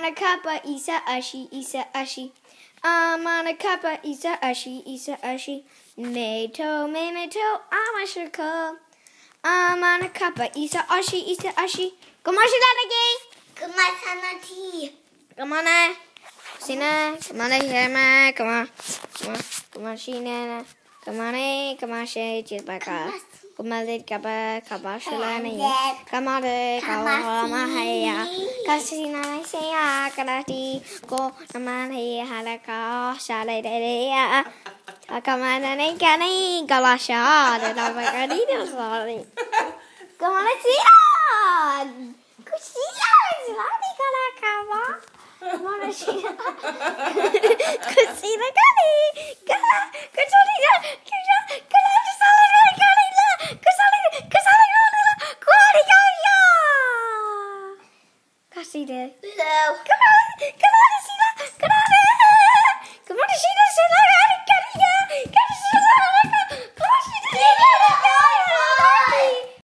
on a cuppa, Isa Ashi. I'm on a cuppa, Isa Ashi. Mato, I'm a sugar. I'm on a cuppa, Isa Ashi. Come on, Shilanagi. Come on, Sanati. Come on, Sina. Come on, Herma. Come on, Shina. Come on, Shay, Jibaka. Come on, Kaba, Shilani. Come on, Kamahaya. Casina, Saya, Kanati. Go, Namani, Halaka, Shaladea. Come on, and Kani, Galasha, the Lavacadino, sorry. Come on, let's see. Kusia is Lani Galakava. Come on, Shina. Kusina Gani. Gala, Kutulia, Hello. Come on.